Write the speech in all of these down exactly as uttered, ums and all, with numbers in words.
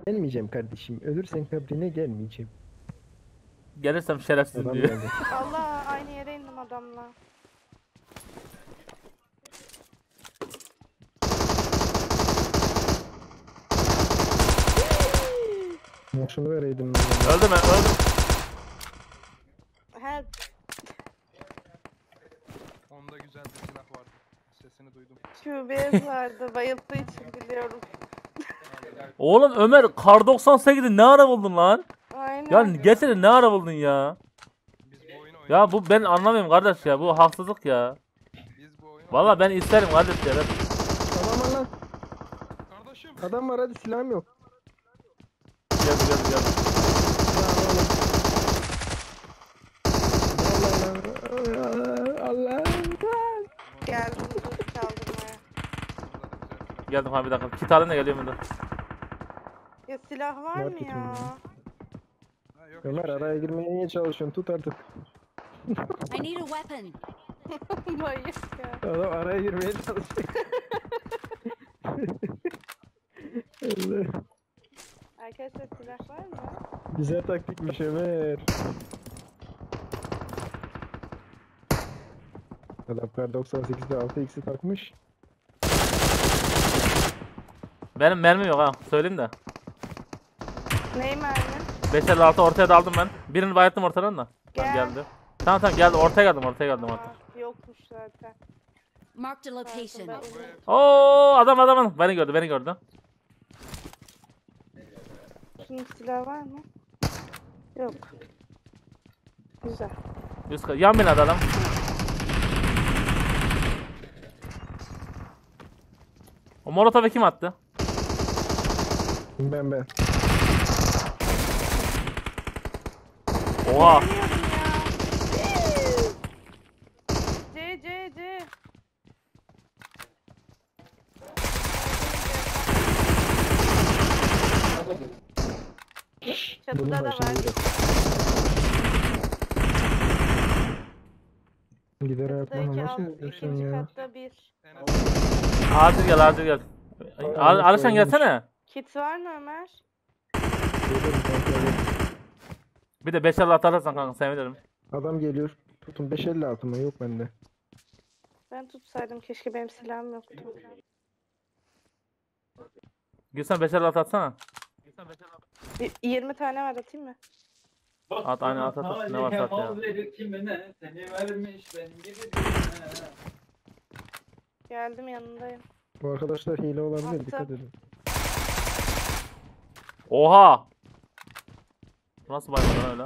Gelmeyeceğim kardeşim. Ölürsen kabrine gelmeyeceğim. Gelirsem şerefsizim Adam diyor. geldi. Allah, aynı yere indim adamla. Ya şunu vereydim. Öldüm ben öldüm. Help. Onda güzel bir silah vardı. Sesini duydum. Q B S vardı, bayıldığı için biliyorum. Oğlum Ömer kar doksan sekizi ne ara buldun lan? Aynen. Ya getirin ne ara buldun ya? Biz bu oyunu oynadık. Ya bu ben anlamıyorum kardeş ya, bu haksızlık ya. Biz bu oyunu Valla ben isterim kardeş ya. Ben... Adam var lan. Kardeşim. Adam var, hadi silahım yok. Geldi geldi geldi. Allah Allah. Geldim dur çaldırmaya. Geldim ha bir dakika. Kit alayım da geliyorum ben de. Ya silah var Var mı kitim ya? ya. Ha, yok Ömer hiçbir şey. araya girmeye niye çalışıyorsun? Tut artık. I need a weapon. Bayık ya. Adam araya girmeye çalışıyor. Allah. Arkadaşlar silah var mı? Güzel taktikmiş Ömer. Adam kar doksan sekizde altı x'i takmış. Benim mermim yok ha, söyleyeyim de. Ney mermi? beş elli altı ortaya daldım ben. Birini bayılttım ortadan da. Tamam Gel. geldi. Tamam tamam geldi, ortaya geldim ortaya geldim ortaya. Aa, yokmuş zaten. Marked a location. Ben- Oo adam adam beni gördü beni gördü. Şunun silahı var mı? Yok. Güzel. Üst kat- yan binada adam. O molotofu kim attı? Ben ben. Oha. C C C. Bunun Çatıda da başını var. bırak. Gider ayakma Çatıdaki nasıl alt, yapıyorsun ikinci ya? katta bir. En az- Acil gel acil gel. Al Alişan gelsene. Kit var mı Ömer? Gelirim kanka. Bir de beş elli atarsan kanka sevinirim. Adam geliyor. Tutun beş elli altı mı? Yok bende. Ben tutsaydım keşke, benim silahım yoktu. Gülsen beş elli atsana. Bir, yirmi tane var, atayım mı? At aynı at at, at. Ne varsa at ya. Verir kimine, seni vermiş benim gibi birine. Geldim, yanındayım. Bu arkadaşlar hile olabilir, Attım. dikkat edin. Oha. Nasıl bayıldı lan öyle?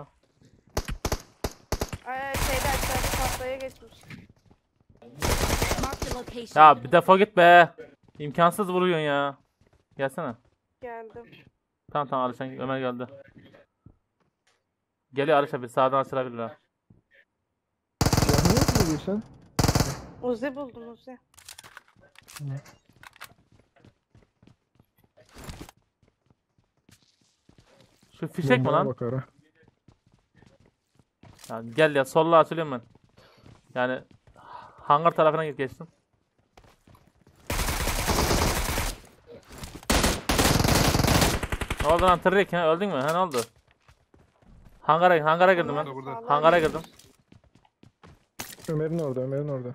Ay şeyde aşağıda tahtaya geçmiş. Marked a location. Ya bir defol git be. İmkansız vuruyorsun ya. Gelsene. Geldim. Tamam tamam Alişan Ömer geldi. Geliyor Alişan, bir sağdan açılabilir ha. Silahını yok mu diyorsun? Uzi buldum, Uzi. Şu fişek mi Bombaya lan? bak ara. Ya gel ya, solla açılıyorum ben. Yani hangar tarafına git geçtim. Ne oldu lan tırrek ha, öldün mü? Ha ne oldu? Hangara hangara girdim ben. Burada, burada. Hangara girdim. Ömer'in orada, Ömer'in orada.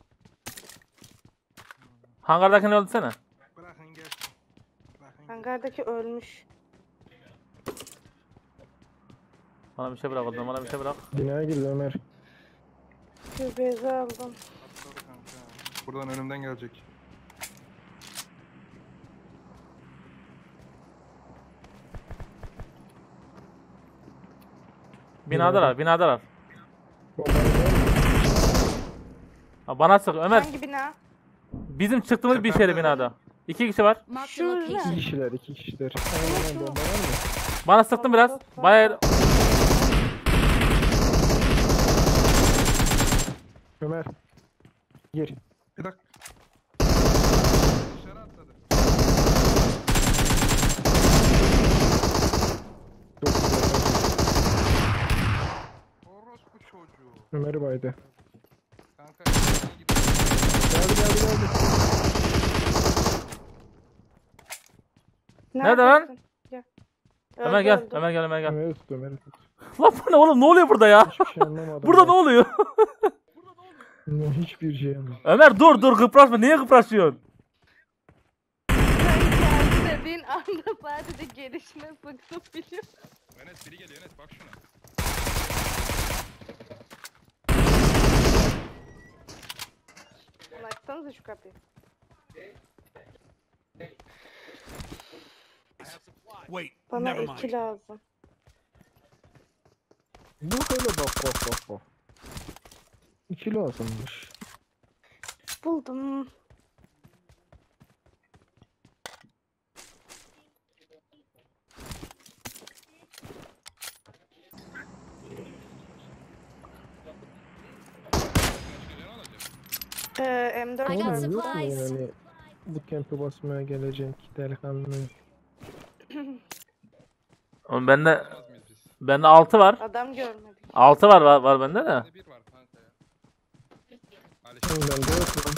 Hangardakini öldürsene. Bırakın gel. Bırakın gel. Hangardaki ölmüş. Bana bir şey bırak oğlum, bana bir şey bırak. Binaya girdi Ömer. Q B S aldım. Atladı kanka. Buradan önümden gelecek. Binadalar, binadalar. Bombayı ver. Ha, bana sık Ömer. Hangi bina? Bizim çıktığımız bir şeyde binada. İki kişi var. Marked a Şurada. İki location. kişiler, iki kişiler. Aynen bomba var mı? Bana sıktın biraz. Bayağı Ömer. Gir. Bir dakika. Dışarı atladı. Çok güzel. Orospu çocuğu. Ömer'i baydı. Kanka. iyi gidiyor. Geldi geldi geldi. Nerede lan? Neredesin? Gel. Ömer Öldü, gel. öldü. Ömer gel Ömer gel. Ömer'i tut Ömer'i tut. Lan bu ne oğlum, ne oluyor burada ya? Hiçbir şey anlamadım. Burada ben. ne oluyor? Hiçbir şey anlamadım. Ömer dur dur, kıpraşma. Niye kıpraşıyorsun? Sen geldi dediğin anda sadece gelişine sıktım biliyor musun? Enes biri geliyor Enes bak şuna. Bunu açsanıza şu kapıyı. Wait, Bana never mind. iki lazım. Bu böyle bak bak bak bak. İki lazımmış. Buldum. Ne alacak? Ee, M dört I got var. some- Oğlum yok mu supplies. yani bu kempe basmaya gelecek delikanlı? Oğlum bende Alamaz mıyız biz? bende altı var. Adam görmedik. altı var var, var bende de. Bende bir var kanka ya. Alişan. Oğlum bende yok lan.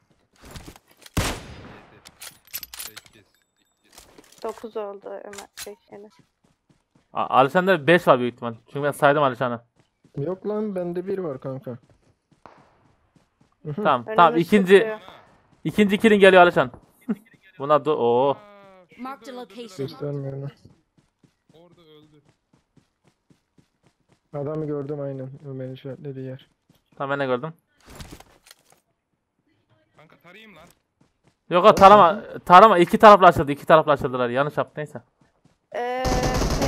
sekiz. dokuz oldu Ömer. Şey, Enes. A- Alişan'da beş var büyük ihtimal. Çünkü ben saydım Alişan'ı. Yok lan bende bir var kanka. Tamam Önümüz tamam, ikinci tutuyor. ikinci kilin geliyor Alişan. Buna do Oo. Marked a location. Göstermiyor onu. Orada öldü. Adamı gördüm aynen. Ömer'in işaretlediği yer. Tamam, ben de gördüm. Kanka tarayayım lan. Yok o tarama tarama iki taraflı açıldı. iki taraflı açıldılar. Yanlış yaptı, neyse. Ee, şey.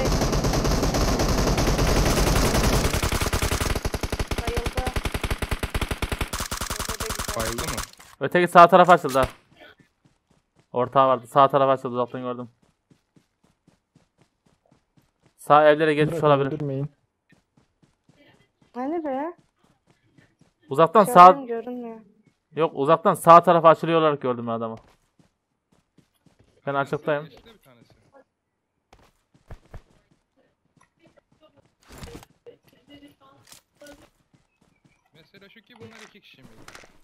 Bayıldı. Burada da güzel. Bayıldı mı? Öteki sağ taraf açıldı ha. Ortağı vardı. Sağ taraf açıldı, uzaktan gördüm. Sağ evlere geçmiş Bırakın, olabilir. öldürmeyin. Hani be? Uzaktan sağ Görün, görünmüyor. yok uzaktan sağ tarafa açılıyor olarak gördüm ben adamı. Ben açıktayım. Geçti bir tanesi. Mesela şu ki bunlar iki kişi mi?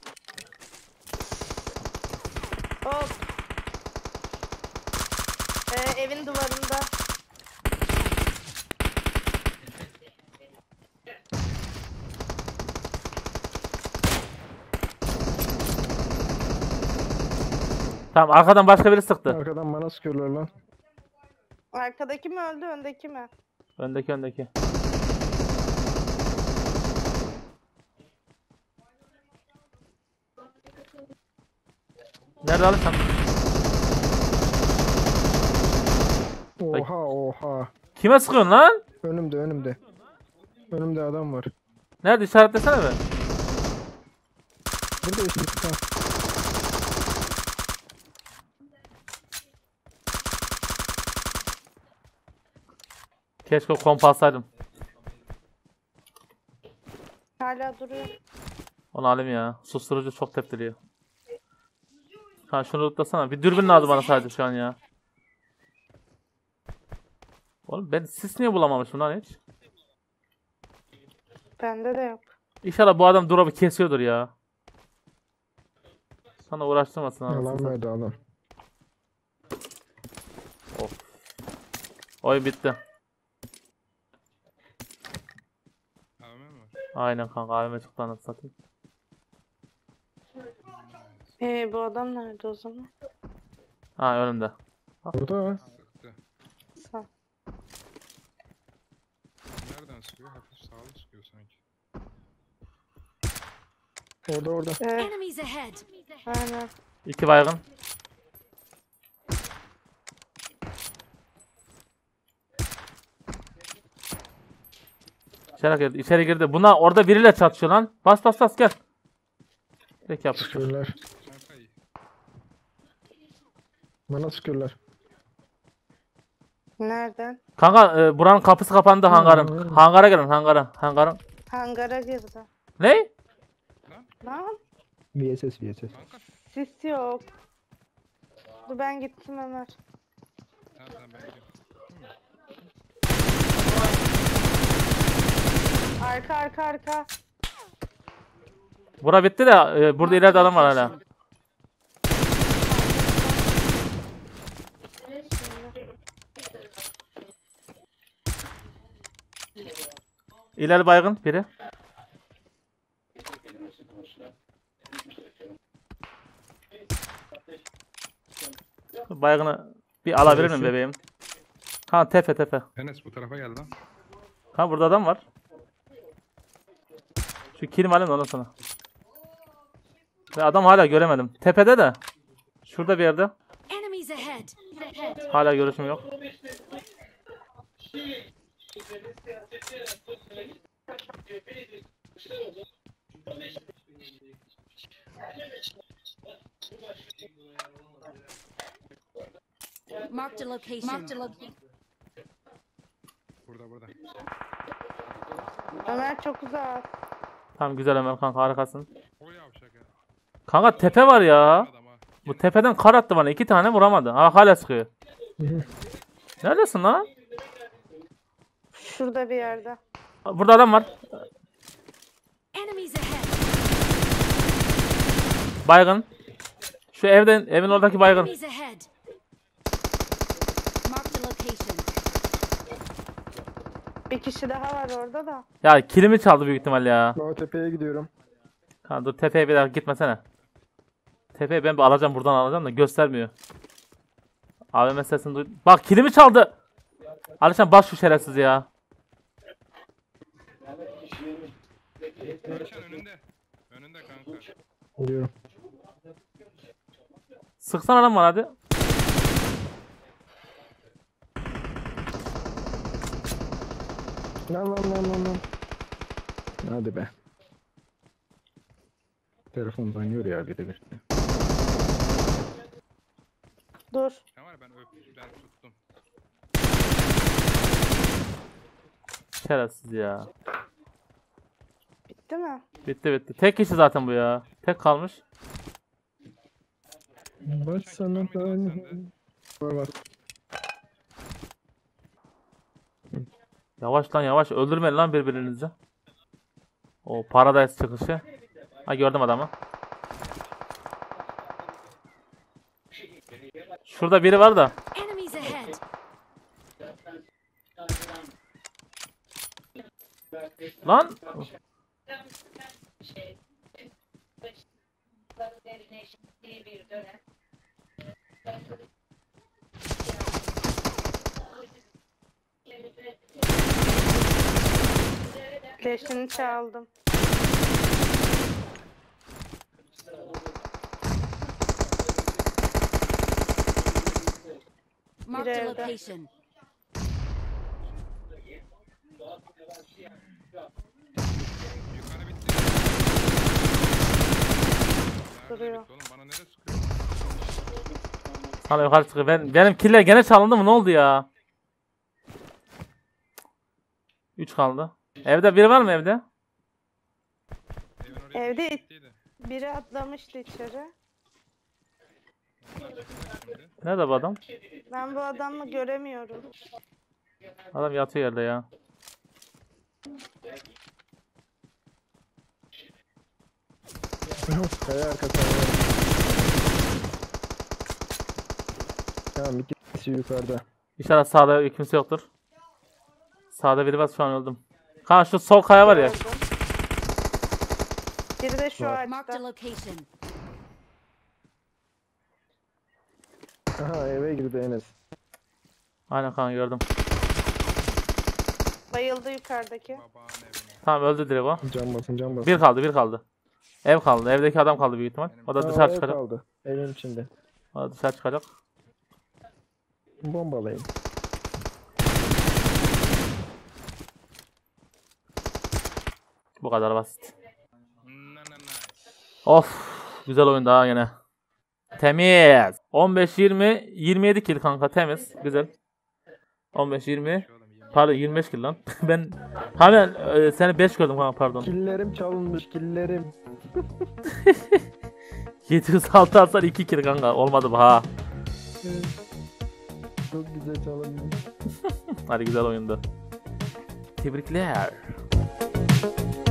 Hop. Ee, evin duvarında. Tamam, arkadan başka biri sıktı. Arkadan bana sıkıyorlar lan. Arkadaki mi öldü, öndeki mi? Öndeki öndeki. Nerede Alişan? Oha oha. Kime sıkıyorsun lan? Önümde önümde. Önümde adam var. Nerede, işaretlesene be. Burada işte. Ha. Keşke kompa alsaydım. Hala duruyor. Onu alayım ya. Susturucu çok tepkiliyor. Ha şunu lootlasana. Bir dürbün lazım bana sadece şu an ya. Oğlum ben sis niye bulamamışım lan hiç? Bende de yok. İnşallah bu adam drop'u kesiyordur ya. Sana uğraştırmasın anasını Yalan satayım. verdi adam. Oy bitti. A V M mi var? Aynen kanka, A V M çıktı anasını satayım. Ee, bu adam nerede o zaman? Ha önümde. Burada. Sıktı. Sağ. Nereden sıkıyor? Hafif sağlı sıkıyor sanki. Orada orada. Ee, Enemies ahead. aynen. İki baygın. İçeri girdi, içeri girdi. Buna orada biriyle çatışıyor lan. Bas bas bas gel. Peki yapıştır. Sıkıyorlar. Kanka iyi. Bana sıkıyorlar. Nereden? Kanka e, buranın kapısı kapandı, hangarın. Hangara gelin, hangara. Hangarın. Hangara girdi. Ne? Lan V S S V S S. Kanka. sis yok. Dur ben gittim Ömer. Tamam tamam ben gidiyorum. Arka arka arka. Bura bitti de e, burada ileride adam var hala. İleri baygın biri. Baygını bir alabilir miyim bebeğim? Ha tepe tepe. Enes bu tarafa gel lan. Ha burada adam var. Şu kilim alayım da ondan sonra. Ve adam hala göremedim. Tepede de. Şurada bir yerde. Enemies ahead. Hala görüşüm yok. Marked a location. Marked a location. Burada burada. Ömer çok uzak. Tamam güzel Ömer kanka harikasın. O yavşak ya. Kanka tepe var ya. Adam ha. Bu tepeden kar attı bana. iki tane vuramadı. Ha hala sıkıyor. Neredesin lan? Şurada bir yerde. Burada adam var. Enemies ahead. Baygın. Şu evden evin oradaki baygın. Enemies ahead. Marked a location. Bir kişi daha var orada da. Ya kilimi çaldı büyük ihtimal ya. O tepeye gidiyorum. Ha, dur tepeye bir daha gitmesene. Tepeye ben bir alacağım buradan alacağım da göstermiyor. A V M sesini duydum. Bak kilimi çaldı. Alişan bak şu şerefsiz ya. Alişan önünde. Önünde kanka. Gidiyorum. Sıksana lan bana hadi. Lan lan lan lan lan. Hadi be. Telefon banıyor ya bir de bir. Dur. Ne var ben öp ben tuttum. Şerefsiz ya. Bitti mi? Bitti bitti. Tek kişi zaten bu ya. Tek kalmış. Baş sana ben. Var var. Yavaş lan yavaş. Öldürmeyin lan birbirinizi. O Paradise çıkışı. Ha gördüm adamı. Şurada biri var da. Enemies ahead. Lan. Leşini çaldım. Marked a evde. location. Yukarı bitti. Duruyor. Nerede bitti oğlum bana nereye sıkıyor? Sana yukarı çıkıyor. Ben, benim killer gene çalındı mı? Ne oldu ya? üç kaldı. Evde biri var mı evde? Evin oraya Evde- bittiydi. Biri atlamıştı içeri. Onlar çıkacak şimdi. Nerede bu adam? Ben bu adamı göremiyorum. Adam yatıyor yerde ya. Kaya arkası. Tamam ikisi yukarıda. İnşallah sağda kimse yoktur. Sağda biri var şu an öldüm. Ha şu sol kaya var ya. Gördüm. Biri de şu Var. Marked a ağaçta. location. Aha eve girdi Enes. Aynen kanka gördüm. Bayıldı yukarıdaki. Babağın evine. Tamam öldü direkt o. Can basın can basın. Bir kaldı bir kaldı. Ev kaldı. Evdeki adam kaldı büyük ihtimal. O da Ha, dışarı ev çıkacak. kaldı. Evin içinde. O da dışarı çıkacak. Bombalayın. Bu kadar basit. Na na na. Of. Güzel oyun daha yine. Temiz. on beş yirmi yirmi yedi kill kanka temiz. Güzel. on beş yirmi. Şu oğlum yemin. Pardon yirmi beş kill lan. Ben hemen e, seni beş gördüm kanka pardon. Killerim çalınmış killerim. yedi yüz altı atsan iki kill kanka. Olmadı bu ha. Çok güzel çalınmış. Hadi güzel oyundu. Tebrikler.